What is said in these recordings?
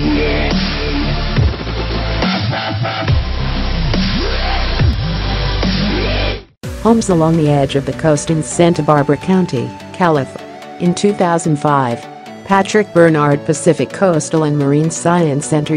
Homes along the edge of the coast in Santa Barbara County, Calif. In 2005. Patrick Barnard, Pacific Coastal and Marine Science Center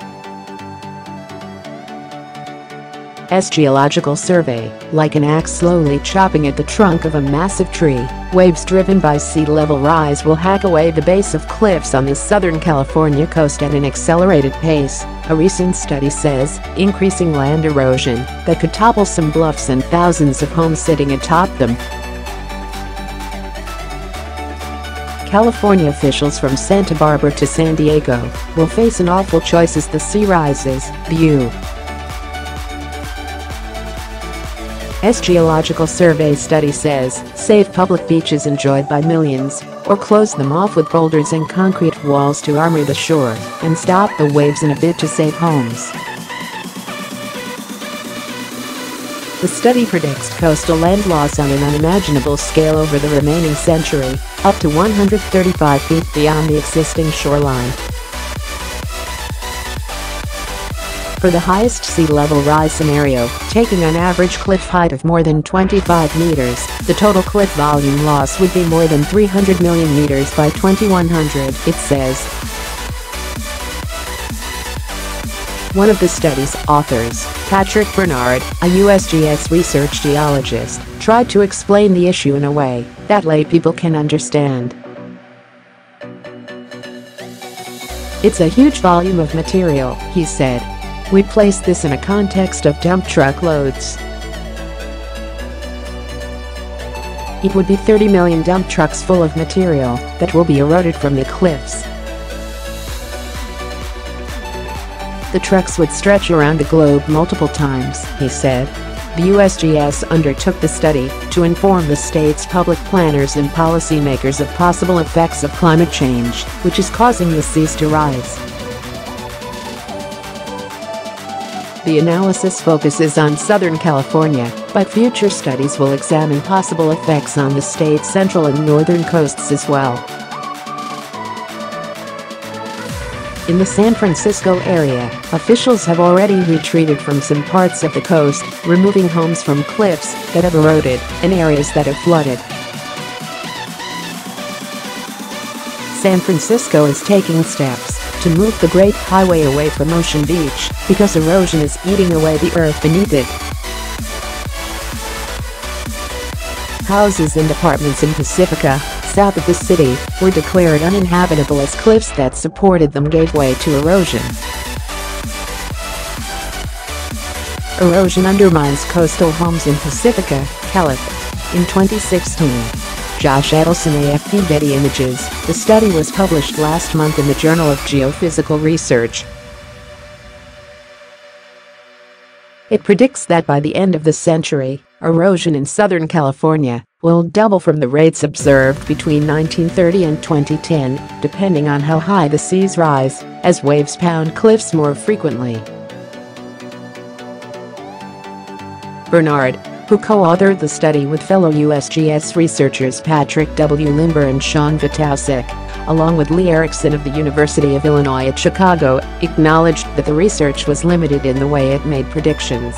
U.S. Geological Survey, like an axe slowly chopping at the trunk of a massive tree, waves driven by sea level rise will hack away the base of cliffs on the Southern California coast at an accelerated pace, a recent study says, increasing land erosion that could topple some bluffs and thousands of homes sitting atop them. California officials from Santa Barbara to San Diego will face an awful choice as the sea rises, the U.S. Geological Survey study says, save public beaches enjoyed by millions, or close them off with boulders and concrete walls to armor the shore, and stop the waves in a bid to save homes. The study predicts coastal land loss on an unimaginable scale over the remaining century, up to 135 feet beyond the existing shoreline. For the highest sea level rise scenario, taking an average cliff height of more than 25 meters, the total cliff volume loss would be more than 300 million meters by 2100, it says. One of the study's authors, Patrick Barnard, a USGS research geologist, tried to explain the issue in a way that laypeople can understand. It's a huge volume of material, he said. We place this in a context of dump truck loads. It would be 30 million dump trucks full of material that will be eroded from the cliffs. The trucks would stretch around the globe multiple times, he said. The USGS undertook the study to inform the state's public planners and policymakers of possible effects of climate change, which is causing the seas to rise. The analysis focuses on Southern California, but future studies will examine possible effects on the state's central and northern coasts as well. In the San Francisco area, officials have already retreated from some parts of the coast, removing homes from cliffs that have eroded and areas that have flooded. San Francisco is taking steps to move the Great Highway away from Ocean Beach because erosion is eating away the earth beneath it. Houses and apartments in Pacifica, south of the city, were declared uninhabitable as cliffs that supported them gave way to erosion. Erosion undermines coastal homes in Pacifica, Calif. In 2016. Josh Edelson, AFP Getty Images. The study was published last month in the Journal of Geophysical Research. It predicts that by the end of the century, erosion in Southern California will double from the rates observed between 1930 and 2010, depending on how high the seas rise, as waves pound cliffs more frequently. Barnard, who co-authored the study with fellow USGS researchers Patrick W. Limber and Sean Vitousek, along with Li Erikson of the University of Illinois at Chicago, acknowledged that the research was limited in the way it made predictions.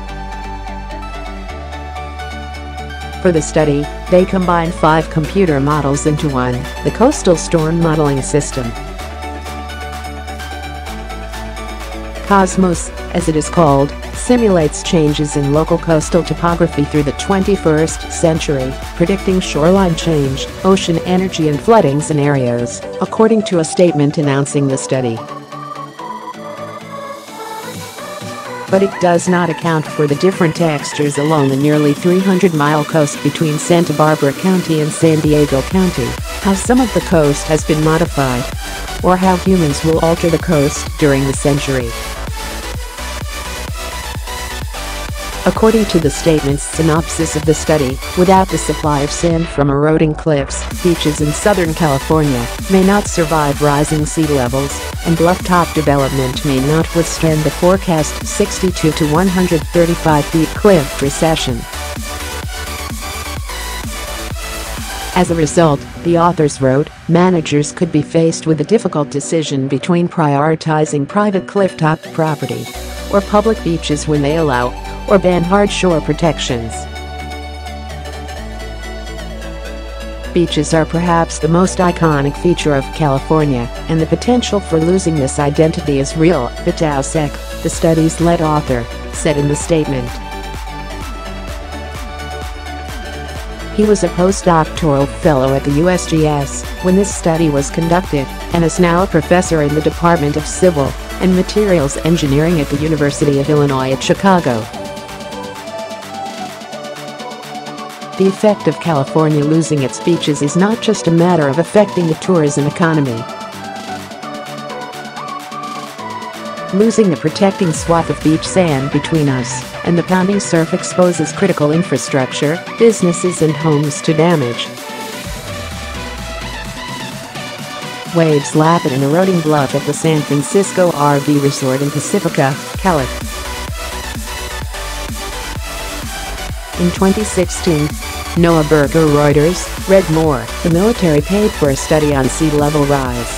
For the study, they combined 5 computer models into one, the Coastal Storm Modeling System. COSMOS, as it is called, simulates changes in local coastal topography through the 21st century, predicting shoreline change, ocean energy and flooding scenarios, according to a statement announcing the study. But it does not account for the different textures along the nearly 300-mile coast between Santa Barbara County and San Diego County, how some of the coast has been modified, or how humans will alter the coast during the century. According to the statement's synopsis of the study, without the supply of sand from eroding cliffs, beaches in Southern California may not survive rising sea levels, and bluff-top development may not withstand the forecast 62 to 135 feet cliff recession. As a result, the authors wrote, managers could be faced with a difficult decision between prioritizing private clifftop property or public beaches when they allow or ban hard shore protections. Beaches are perhaps the most iconic feature of California, and the potential for losing this identity is real, Vitousek, the study's lead author, said in the statement. He was a postdoctoral fellow at the USGS when this study was conducted, and is now a professor in the Department of Civil and Materials Engineering at the University of Illinois at Chicago. The effect of California losing its beaches is not just a matter of affecting the tourism economy. Losing the protecting swath of beach sand between us and the pounding surf exposes critical infrastructure, businesses and homes to damage. Waves lap at an eroding bluff at the San Francisco RV resort in Pacifica, Calif. In 2016, Noah Berger Reuters read more. The military paid for a study on sea level rise.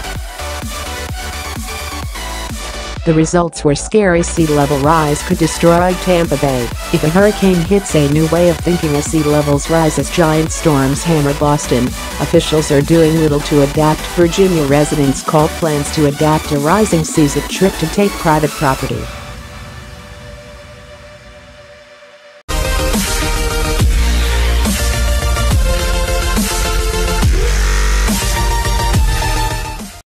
The results were scary. Sea level rise could destroy Tampa Bay if a hurricane hits. A new way of thinking as sea levels rise as giant storms hammer Boston. Officials are doing little to adapt. Virginia residents call plans to adapt to rising seas a trick to take private property.